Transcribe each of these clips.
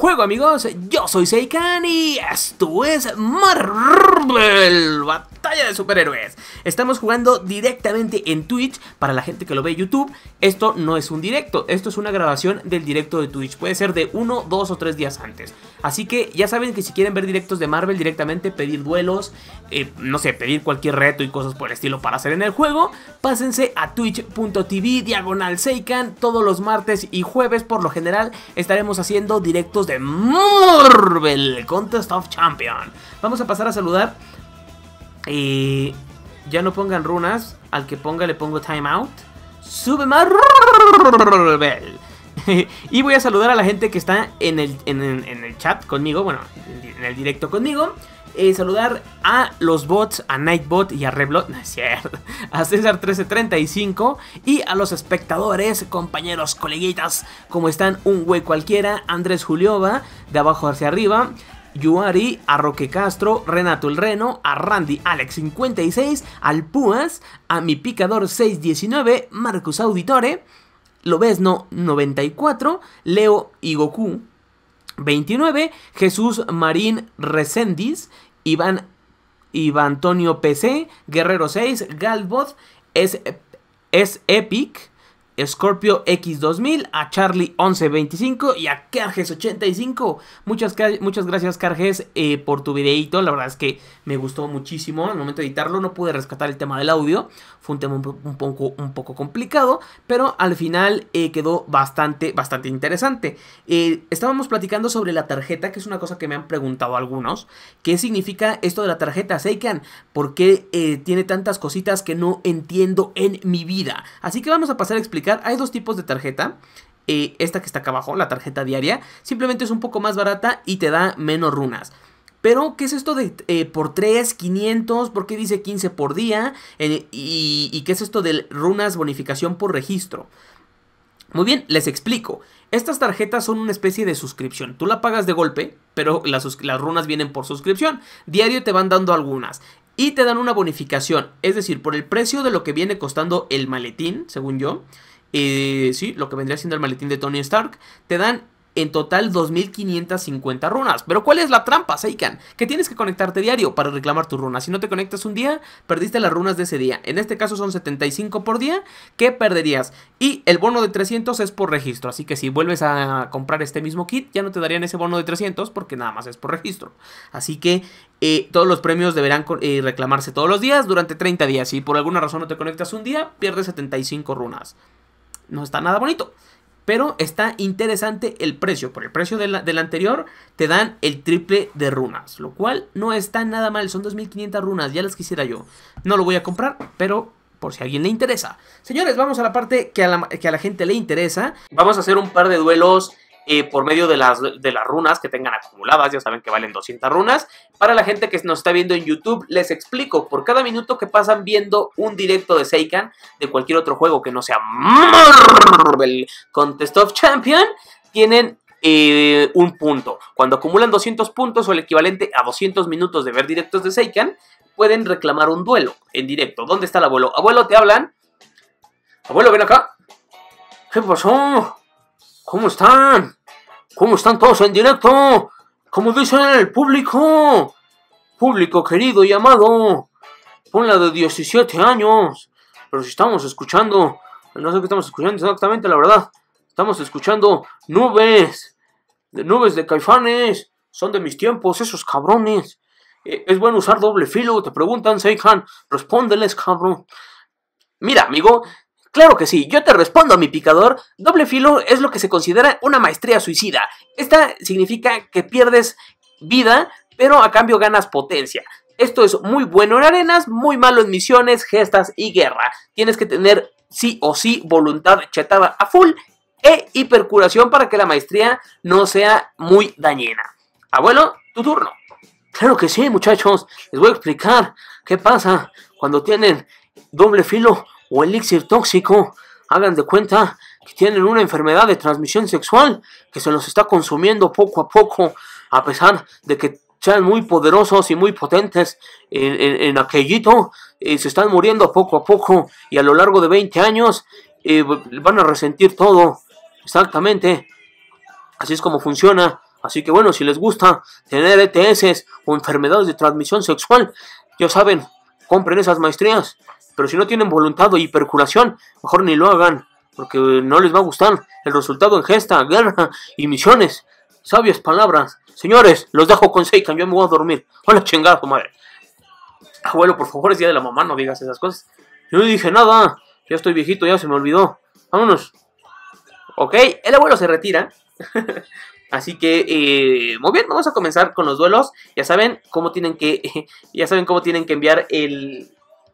juego, amigos. Yo soy Seikan y esto es Marvel Batalla de Superhéroes. Estamos jugando directamente en Twitch. Para la gente que lo ve en YouTube, esto no es un directo, esto es una grabación del directo de Twitch. Puede ser de 1, 2 o 3 días antes. Así que ya saben que si quieren ver directos de Marvel directamente, pedir duelos, no sé, pedir cualquier reto y cosas por el estilo para hacer en el juego, pásense a twitch.tv/Seikan. Todos los martes y jueves por lo general estaremos haciendo directos de Marvel Contest of Champions. Vamos a pasar a saludar. Ya no pongan runas, al que ponga le pongo timeout. Sube Marvel. Y voy a saludar a la gente que está en el chat conmigo, bueno, en el directo conmigo. Saludar a los bots, a Nightbot y a Reblood, no es cierto, a César 1335 y a los espectadores, compañeros, coleguitas, como están, un güey cualquiera, Andrés Juliova, de abajo hacia arriba, Yuari, a Roque Castro, Renato el Reno, a Randy Alex 56, al Púas, a mi picador 619, Marcus Auditore, Lobesno 94, Leo y Goku 29, Jesús Marín Resendiz, Iván Antonio PC, Guerrero 6, Galbot, es Epic, Scorpio X2000, a Charlie 1125 y a Carges 85. Muchas gracias, Carges, por tu videito. La verdad es que me gustó muchísimo. Al momento de editarlo no pude rescatar el tema del audio. Fue un tema un poco complicado, pero al final quedó bastante interesante. Estábamos platicando sobre la tarjeta, que es una cosa que me han preguntado algunos. ¿Qué significa esto de la tarjeta, Seikan? ¿Por qué tiene tantas cositas que no entiendo en mi vida? Así que vamos a pasar a explicar. Hay dos tipos de tarjeta. Esta que está acá abajo, la tarjeta diaria, simplemente es un poco más barata y te da menos runas. Pero, ¿qué es esto de por 3, 500? ¿Por qué dice 15 por día? ¿Y qué es esto de runas bonificación por registro? Muy bien, les explico. Estas tarjetas son una especie de suscripción. Tú la pagas de golpe, pero las runas vienen por suscripción. Diario te van dando algunas. Y te dan una bonificación. Es decir, por el precio de lo que viene costando el maletín, según yo. Sí, lo que vendría siendo el maletín de Tony Stark. Te dan en total 2550 runas. Pero ¿cuál es la trampa, Seikan? Que tienes que conectarte diario para reclamar tus runas. Si no te conectas un día, perdiste las runas de ese día. En este caso son 75 por día que perderías. Y el bono de 300 es por registro. Así que si vuelves a comprar este mismo kit, ya no te darían ese bono de 300 porque nada más es por registro. Así que todos los premios deberán reclamarse todos los días durante 30 días. Si por alguna razón no te conectas un día, pierdes 75 runas. No está nada bonito. Pero está interesante el precio. Por el precio del anterior te dan el triple de runas, lo cual no está nada mal. Son 2500 runas, ya las quisiera yo. No lo voy a comprar, pero por si a alguien le interesa. Señores, vamos a la parte que a la gente le interesa. Vamos a hacer un par de duelos por medio de las runas que tengan acumuladas. Ya saben que valen 200 runas. Para la gente que nos está viendo en YouTube, les explico. Por cada minuto que pasan viendo un directo de Seikan, de cualquier otro juego que no sea Marvel Contest of Champions, tienen un punto. Cuando acumulan 200 puntos o el equivalente a 200 minutos de ver directos de Seikan, pueden reclamar un duelo en directo. ¿Dónde está el abuelo? Abuelo, ¿te hablan? Abuelo, ven acá. ¿Qué pasó? ¿Cómo están? ¿Cómo están todos en directo? Como dicen el público. Público querido y amado. Ponla de 17 años. Pero si estamos escuchando, no sé qué estamos escuchando exactamente, la verdad. Estamos escuchando nubes. Nubes de Caifanes. Son de mis tiempos, esos cabrones. ¿Es bueno usar doble filo? Te preguntan, Seikan. Respóndeles, cabrón. Mira, amigo. Claro que sí, yo te respondo a mi picador. Doble filo es lo que se considera una maestría suicida. Esta significa que pierdes vida, pero a cambio ganas potencia. Esto es muy bueno en arenas, muy malo en misiones, gestas y guerra. Tienes que tener sí o sí voluntad chetada a full e hipercuración para que la maestría no sea muy dañina. Abuelo, tu turno. Claro que sí, muchachos. Les voy a explicar qué pasa cuando tienen doble filo o elixir tóxico. Hagan de cuenta que tienen una enfermedad de transmisión sexual que se los está consumiendo poco a poco, a pesar de que sean muy poderosos y muy potentes en aquellito, se están muriendo poco a poco y a lo largo de 20 años van a resentir todo. Exactamente. Así es como funciona. Así que bueno, si les gusta tener ETS o enfermedades de transmisión sexual, ya saben, compren esas maestrías. Pero si no tienen voluntad o hipercuración, mejor ni lo hagan, porque no les va a gustar el resultado en gesta, guerra y misiones. Sabias palabras. Señores, los dejo con Seikan, yo me voy a dormir. Hola, chingada tu madre. Abuelo, por favor, es día de la mamá, no digas esas cosas. Yo no dije nada, ya estoy viejito, ya se me olvidó. Vámonos. Ok, el abuelo se retira. Así que, muy bien, vamos a comenzar con los duelos. Ya saben cómo tienen que enviar el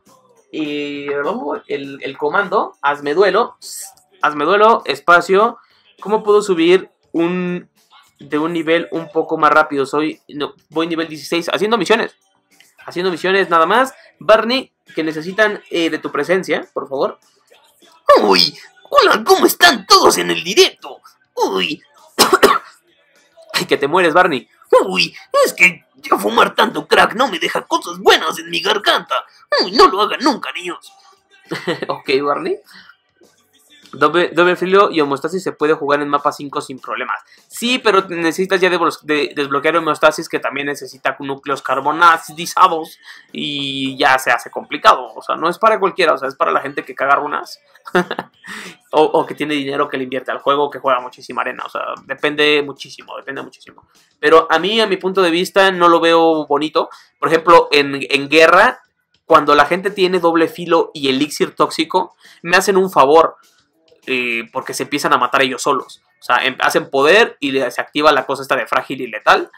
comando. Hazme duelo, espacio. ¿Cómo puedo subir de un nivel un poco más rápido? Voy nivel 16, haciendo misiones nada más. Barney, que necesitan de tu presencia, por favor. Uy, hola, ¿cómo están todos en el directo? Uy, Ay, que te mueres, Barney. uy, es que ya fumar tanto crack no me deja cosas buenas en mi garganta. Uy, no lo hagan nunca, niños. Ok, Barney. Doble filo y homeostasis se puede jugar en mapa 5 sin problemas. Sí, pero necesitas ya desbloquear homeostasis, que también necesita núcleos carbonizados. Y ya se hace complicado. O sea, no es para cualquiera, o sea, es para la gente que caga runas. o que tiene dinero que le invierte al juego, que juega muchísima arena. O sea, depende muchísimo. Pero a mi punto de vista, no lo veo bonito. Por ejemplo, en guerra, cuando la gente tiene doble filo y elixir tóxico, me hacen un favor. Porque se empiezan a matar ellos solos. O sea, hacen poder y se activa la cosa esta de frágil y letal.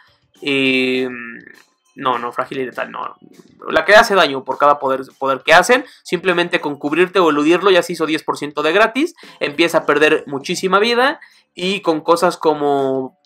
No, frágil y letal, no. La que hace daño por cada poder que hacen. Simplemente con cubrirte o eludirlo ya se hizo 10% de gratis. Empieza a perder muchísima vida. Y con cosas como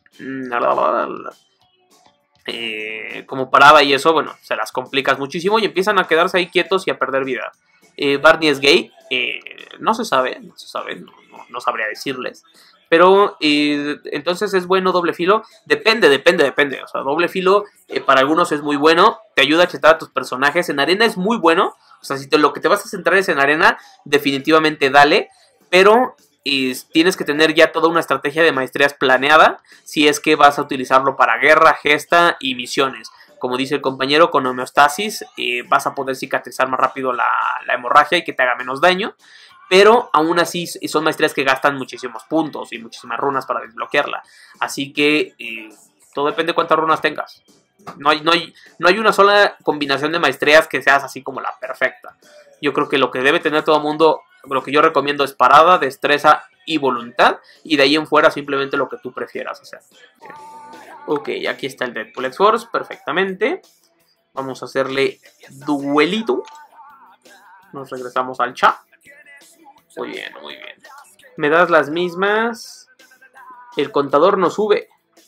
parada y eso, bueno, se las complicas muchísimo y empiezan a quedarse ahí quietos y a perder vida. Barney es gay, no se sabe, no sabría decirles. Pero entonces es bueno doble filo. Depende. O sea, doble filo para algunos es muy bueno. Te ayuda a chetar a tus personajes. En arena es muy bueno. O sea, si lo que te vas a centrar es en arena, definitivamente dale. Pero tienes que tener ya toda una estrategia de maestrías planeada si es que vas a utilizarlo para guerra, gesta y misiones. Como dice el compañero, con homeostasis vas a poder cicatrizar más rápido la hemorragia y que te haga menos daño. Pero aún así son maestrías que gastan muchísimos puntos y muchísimas runas para desbloquearla. Así que todo depende de cuántas runas tengas. No hay una sola combinación de maestrías que seas así como la perfecta. Yo creo que lo que debe tener todo el mundo, lo que yo recomiendo es parada, destreza y voluntad. Y de ahí en fuera simplemente lo que tú prefieras hacer. Ok, aquí está el Deadpool X-Force, perfectamente. Vamos a hacerle duelito. Nos regresamos al chat. Muy bien. Me das las mismas. El contador no sube.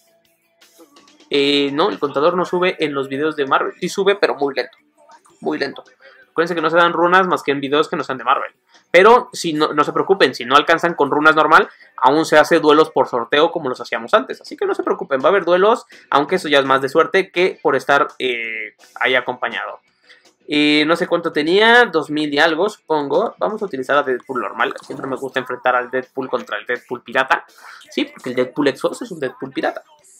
No, el contador no sube en los videos de Marvel. Sí sube, pero muy lento. Acuérdense que no se dan runas más que en videos que no sean de Marvel. Pero si no se preocupen, si no alcanzan con runas normal, aún se hace duelos por sorteo como los hacíamos antes. Así que no se preocupen, va a haber duelos, aunque eso ya es más de suerte que por estar ahí acompañado. No sé cuánto tenía, 2000 y algo, supongo. Vamos a utilizar a Deadpool normal. Siempre me gusta enfrentar al Deadpool contra el Deadpool pirata. Sí, porque el Deadpool X-Force es un Deadpool pirata.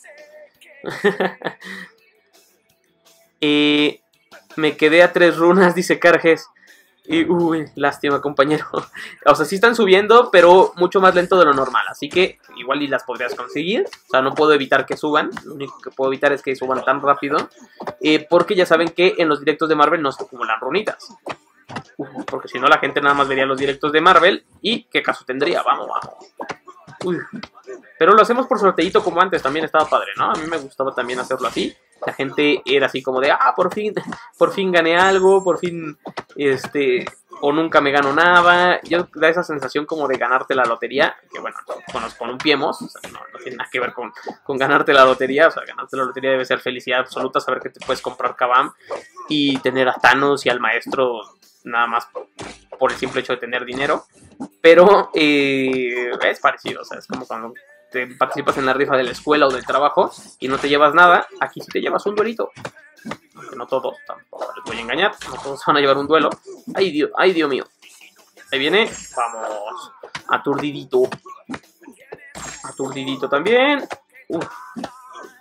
Me quedé a 3 runas, dice Carges. Y uy, lástima, compañero. O sea, sí están subiendo, pero mucho más lento de lo normal. Así que igual y las podrías conseguir. O sea, no puedo evitar que suban. Lo único que puedo evitar es que suban tan rápido. Porque ya saben que en los directos de Marvel no se acumulan runitas. Porque si no, la gente nada más vería los directos de Marvel. ¿Y qué caso tendría? Vamos. Uy. Pero lo hacemos por sorteito como antes. También estaba padre, ¿no? A mí me gustaba también hacerlo así. La gente era así como de, por fin gané algo, por fin, o nunca me gano nada. Yo da esa sensación como de ganarte la lotería, que bueno, con un piemos, o sea, no tiene nada que ver con ganarte la lotería. O sea, ganarte la lotería debe ser felicidad absoluta, saber que te puedes comprar Kabam y tener a Thanos y al maestro nada más por el simple hecho de tener dinero. Pero es parecido, o sea, es como cuando te participas en la rifa de la escuela o del trabajo y no te llevas nada. Aquí sí te llevas un duelito. Aunque no todos, tampoco les voy a engañar, no todos van a llevar un duelo. Ay Dios mío. Ahí viene, vamos. Aturdidito también.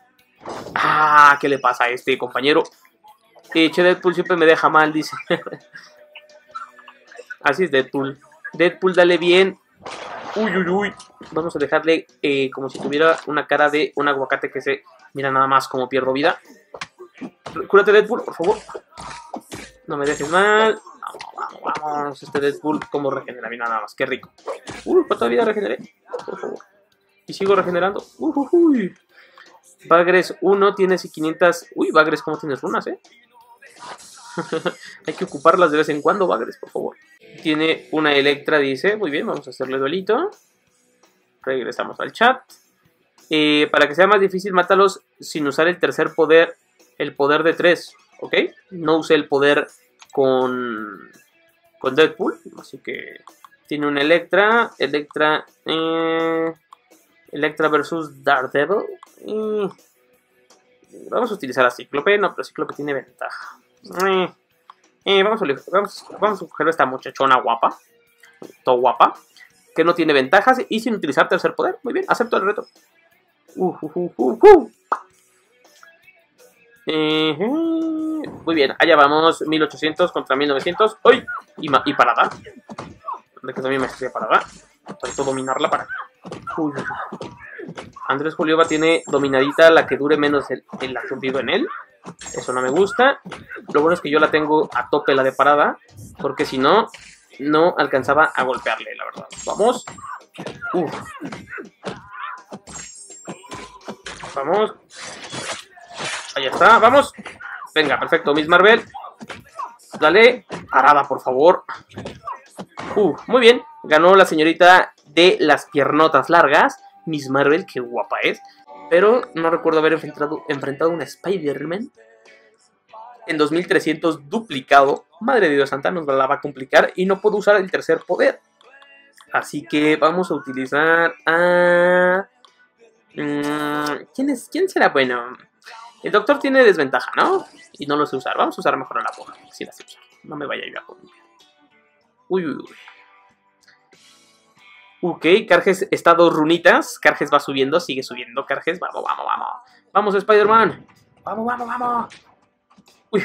Ah, ¿qué le pasa a este compañero? Che, Deadpool siempre me deja mal, dice. Así es Deadpool. Deadpool, dale bien. Uy, uy, uy. Vamos a dejarle como si tuviera una cara de un aguacate que se... Mira nada más como pierdo vida. Cúrate, Deadpool, por favor. No me dejes mal. Vamos. Este Deadpool, como regenera. Mira nada más, qué rico. Uy, ¿cuánta vida regeneré? Por favor. Y sigo regenerando. Uy. Bagres 1, tienes 500... Uy, Bagres, ¿cómo tienes runas, Hay que ocuparlas de vez en cuando, Bagres, por favor. Tiene una Electra, dice. Muy bien, vamos a hacerle duelito. Regresamos al chat. Para que sea más difícil, mátalos sin usar el tercer poder. El poder de 3, ¿ok? No use el poder con Deadpool. Así que tiene una Electra. Electra versus Daredevil. Vamos a utilizar a Cíclope. No, pero Cíclope tiene ventaja. Vamos a coger a esta muchachona guapa. Todo guapa. Que no tiene ventajas y sin utilizar tercer poder. Muy bien, acepto el reto. Muy bien, allá vamos. 1800 contra 1900. ¡Uy! Y parada. De que también me estoy parada. Intento dominarla para... Andrés Juliova tiene dominadita la que dure menos el aturdido en él. Eso no me gusta. Lo bueno es que yo la tengo a tope la de parada. Porque si no, no alcanzaba a golpearle, la verdad. Vamos. Vamos. Ahí está, vamos. Venga, perfecto, Miss Marvel. Dale. Parada, por favor. Muy bien. Ganó la señorita de las piernotas largas. Miss Marvel, qué guapa es. Pero no recuerdo haber enfrentado a una Spider-Man en 2300 duplicado. Madre de Dios santa, nos la va a complicar. Y no puedo usar el tercer poder. Así que vamos a utilizar a... ¿Quién será bueno? El doctor tiene desventaja, ¿no? Y no lo sé usar. Vamos a usar mejor a la porra. Sí la sé usar. No me vaya a ir a Colombia. Uy. Ok, Carges está a 2 runitas. Carges va subiendo, sigue subiendo. Carges, vamos. Vamos, Spider-Man. Vamos. Uy.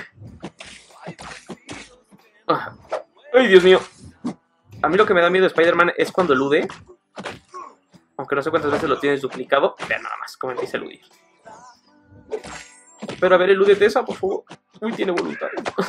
Ay, Dios mío. A mí lo que me da miedo de Spider-Man es cuando elude. Aunque no sé cuántas veces lo tienes duplicado. Vean nada más cómo empieza a eludir. Pero a ver, elúdete esa, por favor. Uy, tiene voluntad.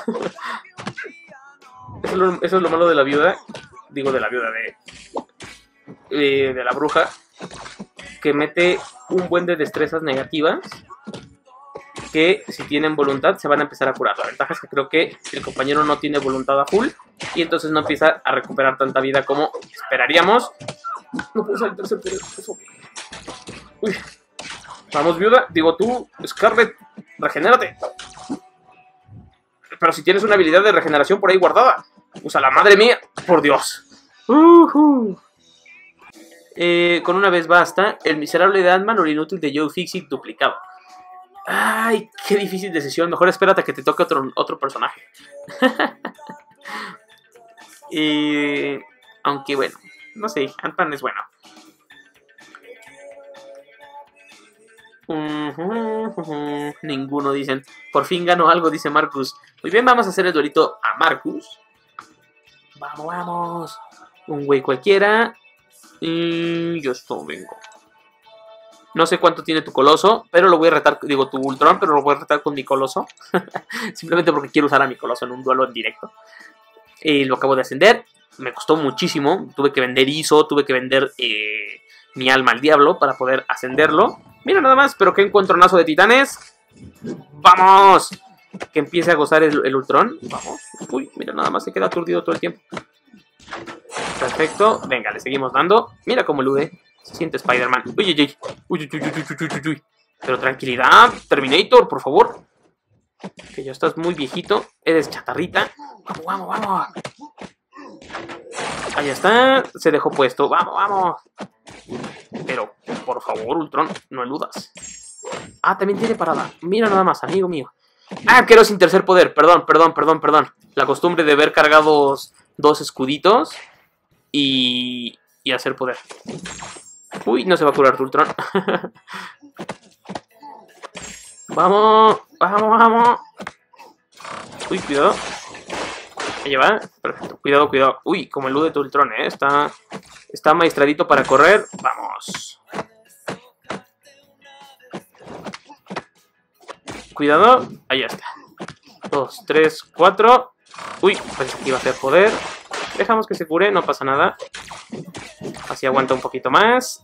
Eso es lo malo de la viuda. Digo, de la viuda de la bruja. Que mete un buen de destrezas negativas. Que si tienen voluntad se van a empezar a curar. La ventaja es que creo que el compañero no tiene voluntad a full. Y entonces no empieza a recuperar tanta vida como esperaríamos. No puedo usar el tercer poder. Uy. Vamos, viuda. Digo tú, Scarlet, regenérate. Pero si tienes una habilidad de regeneración por ahí guardada, úsala, madre mía. Por Dios. Con una vez basta. El miserable de Ant-Man o el inútil de Joe Fixit duplicado. Ay, qué difícil decisión. Mejor espérate a que te toque otro personaje. Aunque bueno, no sé, Ant-Man es bueno. Ninguno, dicen. Por fin ganó algo, dice Marcus. Muy bien, vamos a hacer el duelito a Marcus. Vamos. Un güey cualquiera. Y yo esto vengo. No sé cuánto tiene tu coloso, pero lo voy a retar, digo tu Ultron, pero lo voy a retar con mi coloso. Simplemente porque quiero usar a mi coloso en un duelo en directo. Lo acabo de ascender. Me costó muchísimo. Tuve que vender ISO, tuve que vender mi alma al diablo para poder ascenderlo. Mira nada más, pero qué encontronazo de titanes. ¡Vamos! Que empiece a gozar el Ultron. Vamos. Uy, mira nada más, se queda aturdido todo el tiempo. Perfecto. Venga, le seguimos dando. Mira cómo elude. Se siente Spider-Man. Uy. Pero tranquilidad, Terminator, por favor. Que ya estás muy viejito. Eres chatarrita. Vamos. Ahí está. Se dejó puesto. Vamos. Pero, por favor, Ultron, no eludas. Ah, también tiene parada. Mira nada más, amigo mío. Ah, quiero sin tercer poder. Perdón. La costumbre de ver cargados 2 escuditos y hacer poder. Uy, no se va a curar tu Ultron. Vamos, vamos, vamos. Uy, cuidado. Ahí va. Perfecto. Cuidado, cuidado. Uy, como el Ude Ultron, Está maestradito para correr. Vamos. Cuidado. Ahí está. 2, 3, 4. Uy, pensé que iba a ser poder. Dejamos que se cure, no pasa nada. Así aguanta un poquito más.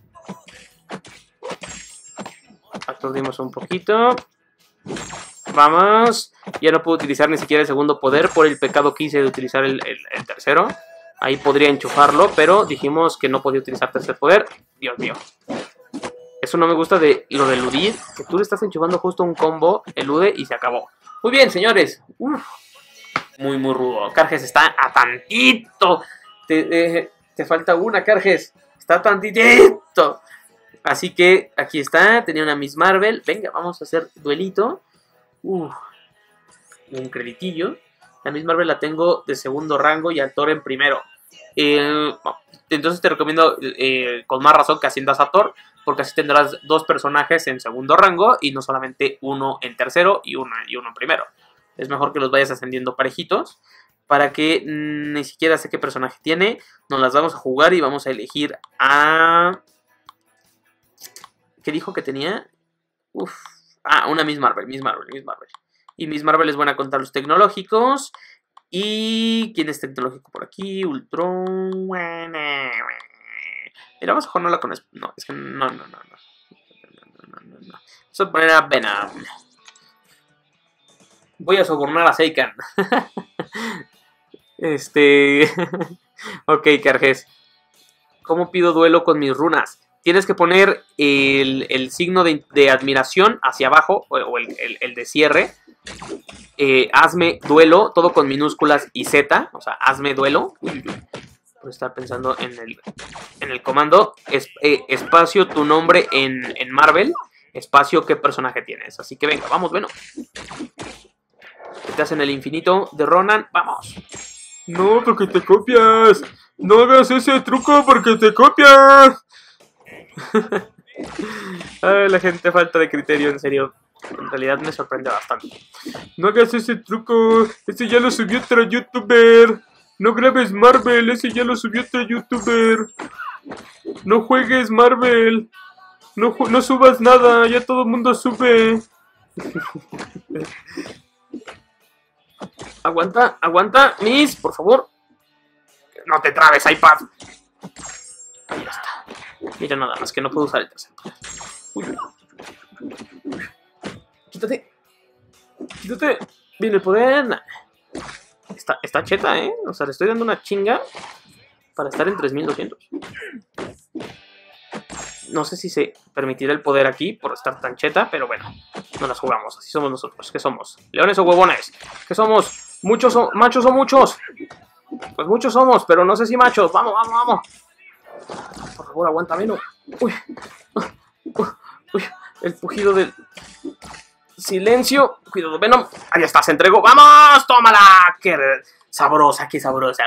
Aturdimos un poquito. Vamos. Ya no puedo utilizar ni siquiera el segundo poder por el pecado que hice de utilizar el tercero. Ahí podría enchufarlo, pero dijimos que no podía utilizar tercer poder. Dios mío. Eso no me gusta de lo de eludir, que tú le estás enchufando justo un combo, elude y se acabó. Muy bien, señores. Uf. Muy, muy rudo. Carges está a tantito. Te falta una, Carges. Está a tantito. Así que aquí está. Tenía una Miss Marvel. Venga, vamos a hacer duelito. Un creditillo. La Miss Marvel la tengo de segundo rango y al Thor en primero. Entonces te recomiendo con más razón que asciendas a Thor, porque así tendrás 2 personajes en segundo rango y no solamente uno en tercero y uno en primero. Es mejor que los vayas ascendiendo parejitos para que ni siquiera sé qué personaje tiene. Nos las vamos a jugar y vamos a elegir a... ¿Qué dijo que tenía? Una Miss Marvel. Y Miss Marvel es buena contra los tecnológicos. ¿Y quién es tecnológico por aquí? Ultron. Mira, vamos a jugarla con... No, es que no. Vamos a poner a Venom. Voy a sobornar a Seikan. Ok, Carges. ¿Cómo pido duelo con mis runas? Tienes que poner el signo de admiración hacia abajo, o el de cierre. Hazme duelo, todo con minúsculas y Z. O sea, hazme duelo. Por estar pensando en el comando. Espacio tu nombre en Marvel. Espacio qué personaje tienes. Así que venga, vamos, bueno. Estás en el infinito de Ronan, vamos. No, porque te copias. No hagas ese truco porque te copias. Ay, la gente falta de criterio, en serio. En realidad me sorprende bastante. No hagas ese truco. Ese ya lo subió otro youtuber. No grabes Marvel. Ese ya lo subió otro youtuber. No juegues Marvel. No subas nada. Ya todo el mundo sube. Aguanta, Miss, por favor. No te trabes, iPad. Ahí está. Mira, nada más que no puedo usar el tercer poder. Quítate. Viene el poder. Está cheta, O sea, le estoy dando una chinga para estar en 3200. No sé si se permitirá el poder aquí por estar tan cheta, pero bueno, no las jugamos. Así somos nosotros. ¿Qué somos? ¿Leones o huevones? ¿Qué somos? ¿Machos o muchos? Pues muchos somos, pero no sé si machos. Vamos. Por favor, aguanta menos. Uy, el pujido del silencio. Cuidado, Venom. Ahí está, se entregó. ¡Vamos! ¡Tómala! ¡Qué sabrosa, qué sabrosa!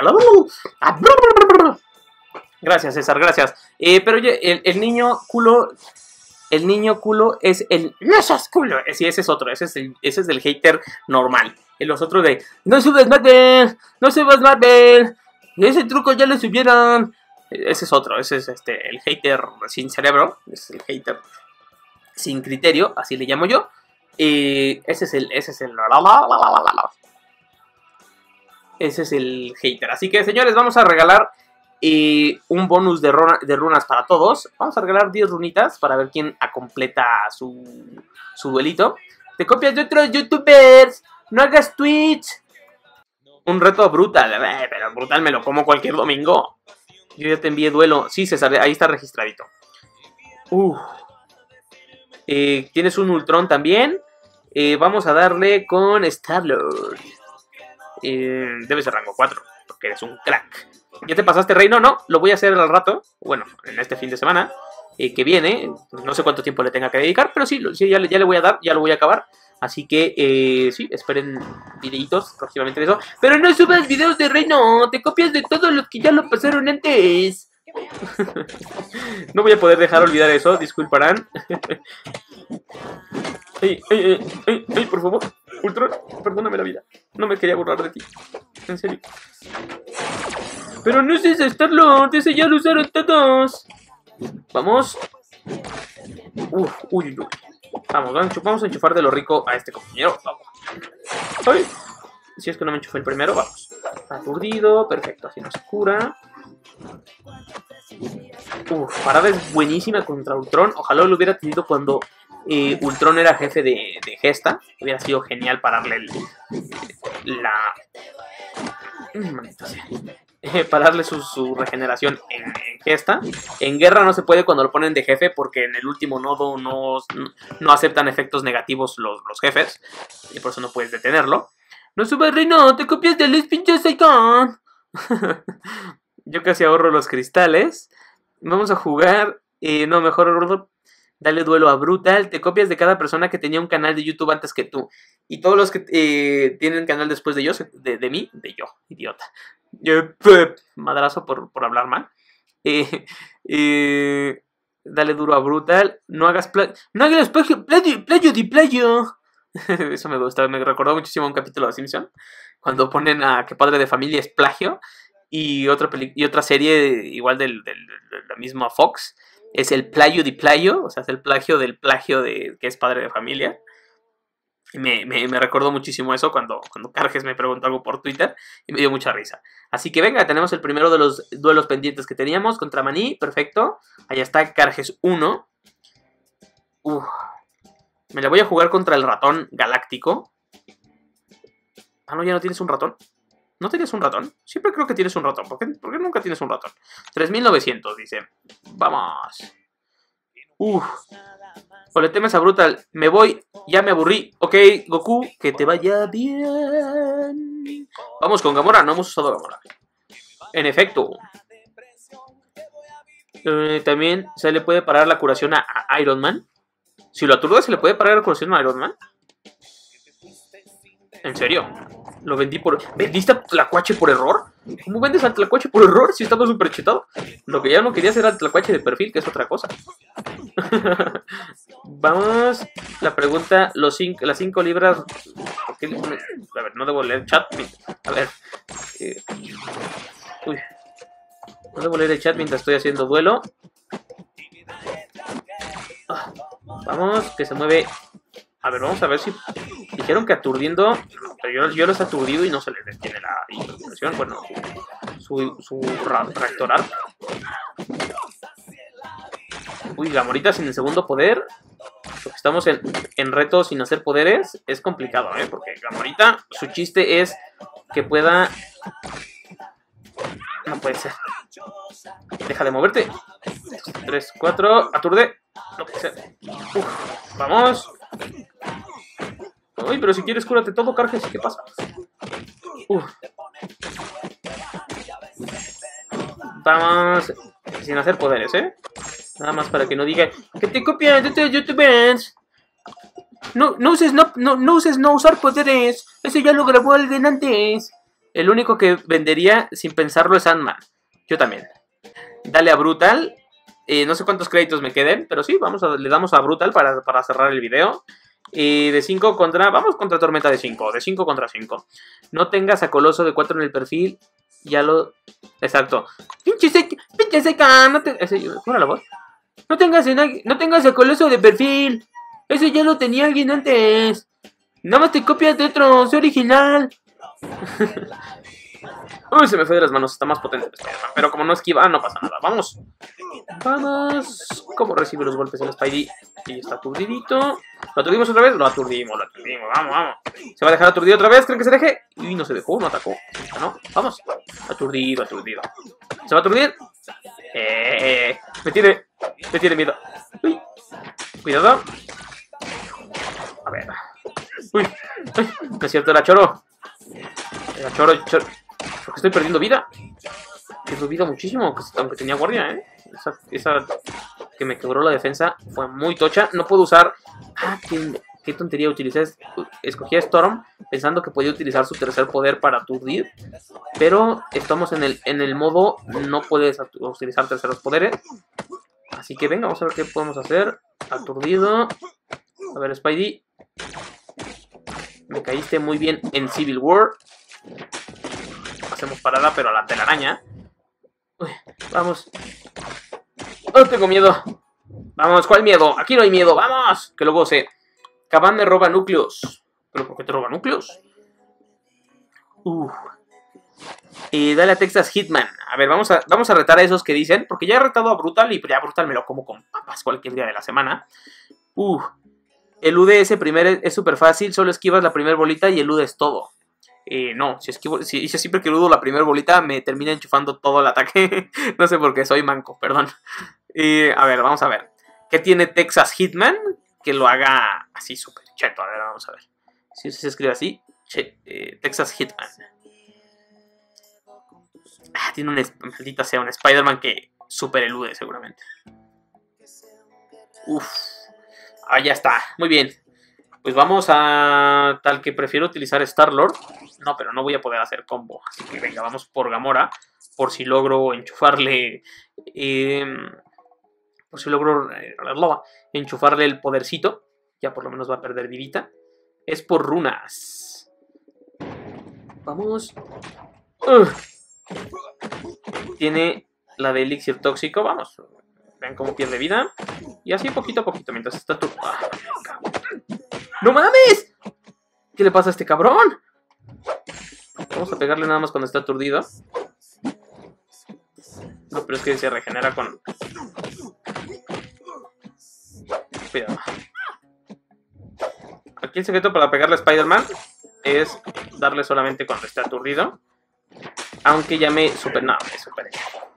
Gracias, César, gracias. Pero oye, el niño culo... El niño culo es el... ¡No sos culo! Sí, ese es otro. Ese es del hater normal. Los otros de... ¡No subes Marvel! ¡No subas Marvel! ¡Ese truco ya lo subieron! Ese es otro. Ese es el hater sin cerebro. Es el hater sin criterio. Así le llamo yo. Ese es el... Ese es el hater. Así que, señores, vamos a regalar... un bonus de runas para todos. Vamos a regalar 10 runitas para ver quién completa su duelito. Te copias de otros youtubers. No hagas Twitch. Un reto brutal. Pero brutal me lo como cualquier domingo. Yo ya te envié duelo. Sí, César, ahí está registradito. Tienes un Ultron también. Vamos a darle con Star-Lord. Debe ser rango 4, porque eres un crack. ¿Ya te pasaste, Reino? No, lo voy a hacer al rato. Bueno, en este fin de semana que viene. No sé cuánto tiempo le tenga que dedicar, pero sí ya le voy a dar, ya lo voy a acabar. Así que, sí, esperen videitos próximamente de eso. Pero no subas videos de Reino, te copias de todos los que ya lo pasaron antes. No voy a poder dejar olvidar eso, disculparán. ¡Ey, por favor! Ultron, perdóname la vida. No me quería burlar de ti. En serio. Pero no es ese Star-Lord. Ese ya lo usaron todos. Vamos. Uy. Vamos a enchufar de lo rico a este compañero. Vamos. ¡Ay! Si es que no me enchufé el primero, vamos. Aturdido, perfecto, así no se cura. Parada es buenísima contra Ultron. Ojalá lo hubiera tenido cuando Ultron era jefe de Gesta. Hubiera sido genial pararle pararle su regeneración en Gesta. En guerra no se puede cuando lo ponen de jefe, porque en el último nodo no aceptan efectos negativos los jefes, y por eso no puedes detenerlo. No subas, Reino, te copias de Luis pinche Icon. Yo casi ahorro los cristales. Vamos a jugar. No, mejor dale duelo a Brutal. Te copias de cada persona que tenía un canal de YouTube antes que tú. Y todos los que tienen canal después de mí, de yo, idiota. Madrazo por hablar mal. Dale duro a Brutal. No hagas playo de playo. Eso me gusta, me recordó muchísimo un capítulo de Simpson, cuando ponen a que Padre de Familia es plagio, y otra serie igual de la misma Fox es el playo de playo, o sea, es el plagio del plagio de que es Padre de Familia. Me recordó muchísimo eso cuando Carges me preguntó algo por Twitter y me dio mucha risa. Así que venga, tenemos el primero de los duelos pendientes que teníamos contra Maní, perfecto. Allá está Carges 1. Me la voy a jugar contra el ratón galáctico. Ah, no, ya no tienes un ratón. ¿No tenías un ratón? Siempre creo que tienes un ratón. ¿Por qué nunca tienes un ratón? 3900, dice. Vamos. O le temes a Brutal. Me voy. Ya me aburrí. Ok, Goku, que te vaya bien. Vamos con Gamora. No hemos usado Gamora. En efecto. También se le puede parar la curación a Iron Man. Si lo aturdo, ¿se le puede parar la curación a Iron Man? ¿En serio? Lo vendí por... ¿Vendiste a Tlacuache por error? ¿Cómo vendes a Tlacuache por error si estaba súper chetado? Lo que ya no quería hacer era Tlacuache de perfil, que es otra cosa. Vamos. La pregunta, las 5 libras... A ver, no debo leer el chat. A ver. No debo leer el chat mientras estoy haciendo duelo. Vamos, que se mueve. A ver, vamos a ver si... Dijeron que aturdiendo... Pero yo los he aturdido y no se les detiene la impresión. Bueno, su reactoral. Gamorita sin el segundo poder. Porque estamos en reto sin hacer poderes. Es complicado, porque Gamorita, su chiste es que pueda... No puede ser. Deja de moverte. 3, 4, aturde. No puede ser. Vamos. Uy, pero si quieres cúrate todo, Carges. ¿Qué pasa? Vamos. Sin hacer poderes, Nada más para que no diga que te copian de tus youtubers. No uses no usar poderes. Eso ya lo grabó alguien antes. El único que vendería sin pensarlo es Ant-Man. Yo también. Dale a Brutal. No sé cuántos créditos me queden, pero sí, le damos a Brutal para cerrar el video. De 5 contra... Vamos contra Tormenta de 5. De 5 contra 5. No tengas a Coloso de 4 en el perfil. Ya lo... Exacto. Pinche seca. No te... ¿Cómo era la voz? No tengas a Coloso de perfil. Eso ya lo tenía alguien antes. Nada más te copias de otro. Soy original. Uy, se me fue de las manos. Está más potente el Spider-Man. Pero como no esquiva, no pasa nada. Vamos. ¿Cómo recibe los golpes el Spidey? Y está aturdidito. ¿Lo aturdimos otra vez? Lo aturdimos. Vamos. ¿Se va a dejar aturdido otra vez? ¿Creen que se deje? Y no se dejó, no atacó. No, vamos. Aturdido. ¿Se va a aturdir? Me tiene miedo. Uy. Cuidado. A ver. Uy. No es cierto, era Choro. Porque estoy perdiendo vida. Pierdo vida muchísimo, aunque tenía guardia, Esa que me quebró la defensa fue muy tocha. No puedo usar... qué tontería utilicé. Escogí a Storm pensando que podía utilizar su tercer poder para aturdir. Pero estamos en el modo no puedes utilizar terceros poderes. Así que venga, vamos a ver qué podemos hacer. Aturdido. A ver, Spidey. Me caíste muy bien en Civil War. Hacemos parada, pero a la telaraña. Uy, vamos. ¡Oh, tengo miedo! Vamos, ¿cuál miedo? Aquí no hay miedo, ¡vamos! Que lo goce. Kaban me roba núcleos. ¿Pero por qué te roba núcleos? Dale a Texas Hitman. A ver, vamos a retar a esos que dicen. Porque ya he retado a Brutal y ya Brutal me lo como con papas cualquier día de la semana. El UDS primero es súper fácil. Solo esquivas la primera bolita y el UD es todo. No, si siempre que eludo la primera bolita me termina enchufando todo el ataque. No sé por qué, soy manco, perdón. A ver, vamos a ver. ¿Qué tiene Texas Hitman? Que lo haga así súper cheto. A ver, vamos a ver. Si se escribe así, Texas Hitman. Tiene maldita sea, un Spider-Man que super elude seguramente. Ya está, muy bien. Pues vamos a tal que prefiero utilizar Star-Lord. No, pero no voy a poder hacer combo. Así que venga, vamos por Gamora. Por si logro enchufarle... por si logro enchufarle el podercito. Ya por lo menos va a perder vidita. Es por runas. Vamos. Tiene la de elixir tóxico. Vamos. Vean cómo pierde vida. Y así poquito a poquito. Mientras está tu... ¡No mames! ¿Qué le pasa a este cabrón? Vamos a pegarle nada más cuando está aturdido. No, pero es que se regenera con... Cuidado. Aquí el secreto para pegarle a Spider-Man es darle solamente cuando está aturdido. Aunque ya me super... No, me superé.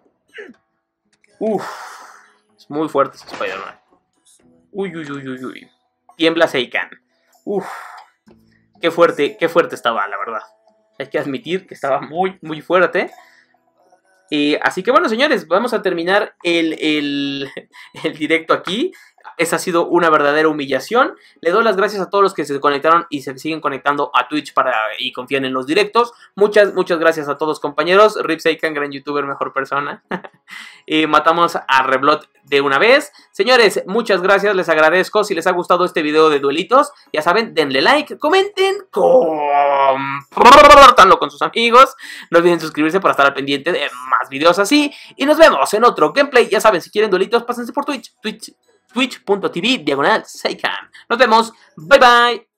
Es muy fuerte ese Spider-Man. Uy. Tiembla Seikan. Qué fuerte estaba, la verdad. Hay que admitir que estaba muy, muy fuerte. Así que bueno, señores, vamos a terminar el directo aquí. Esa ha sido una verdadera humillación. Le doy las gracias a todos los que se conectaron y se siguen conectando a Twitch y confían en los directos. Muchas gracias a todos, compañeros. Rip Seikan, gran youtuber, mejor persona. Matamos a Reblot de una vez. Señores, muchas gracias, les agradezco. Si les ha gustado este video de duelitos, ya saben, denle like, comenten, compártanlo con sus amigos. No olviden suscribirse para estar al pendiente de más videos así. Y nos vemos en otro gameplay. Ya saben, si quieren duelitos, pásense por twitch.tv/Seikan. Nos vemos. Bye bye.